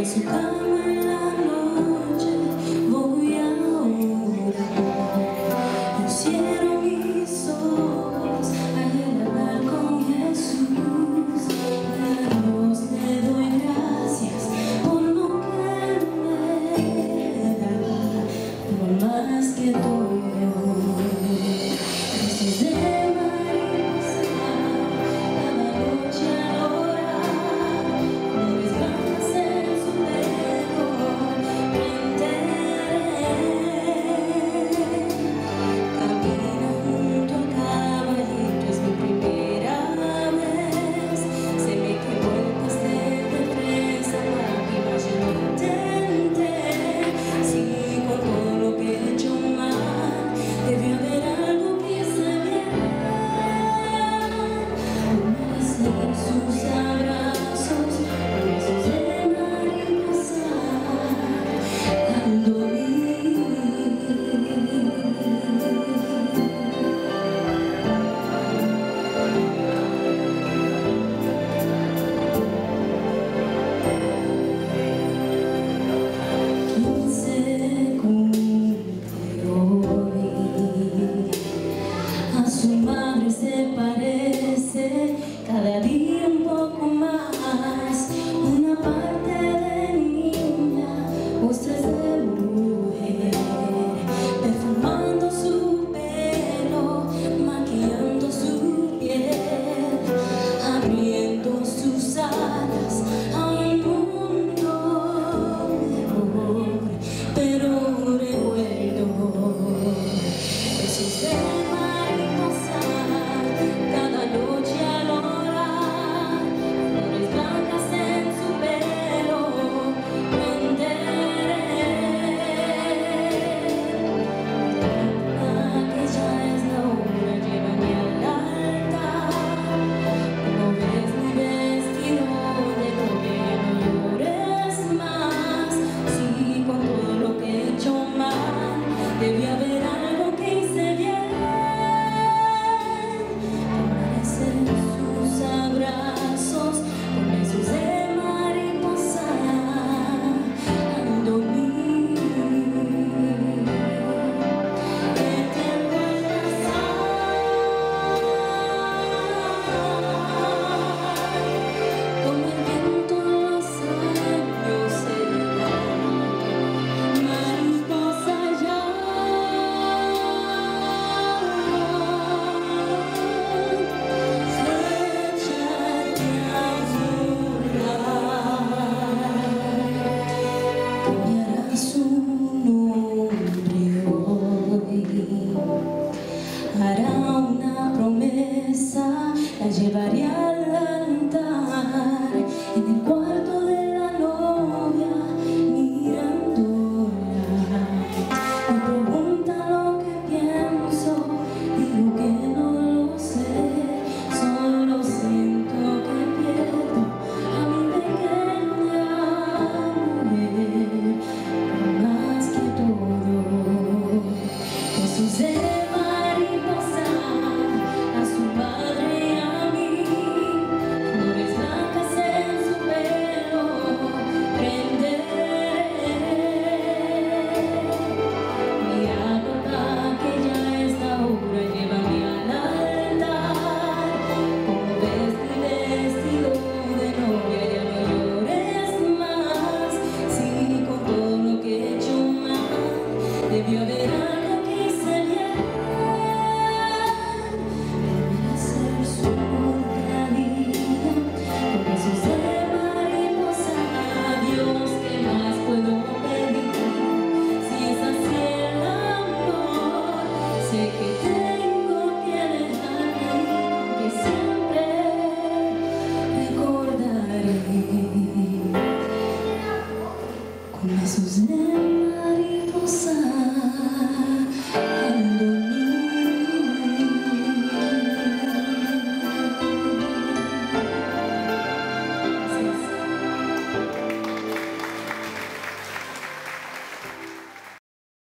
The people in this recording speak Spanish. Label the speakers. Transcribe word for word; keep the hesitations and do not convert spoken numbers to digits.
Speaker 1: su cama en la noche voy a orar. Yo cierro mis ojos al hablar con Jesús. A Dios le doy gracias por lo que me da, por más que doy hoy. Besos de mariposa cada noche al orar, nubes blancas en su pelo prenderé. Camina junto al caballito, es mi primera vez. Se me quemó el pastel de fresa, papi, mas yo lo intenté. Sí, con todo lo que he hecho mal, debió haber algo que hice bien. Merecer sus abrazos, besos de mariposa cuando vi. quince cumple hoy, a su madre se parece cada día un poco más. Una parte de niña, ostras de mujer, perfumando su pelo, maquillando su piel, abriendo sus alas a un mundo mejor. Pero recuerdo besos de mariposa cada noche al orar, flores blancas en su pelo prenderé. Aquella es la hora, llévame al altar. Como ves mi vestido de novia, no llores más. Sí, con todo lo que he hecho mal, debía haber algo que hice bien. Merecer sus abrazos con besos de mariposa al dormir. Eterno abrazar, como el viento en los años se va, mariposa ya. Échate a volar, cambiará su nombre hoy, hará una promesa, la llevaré a la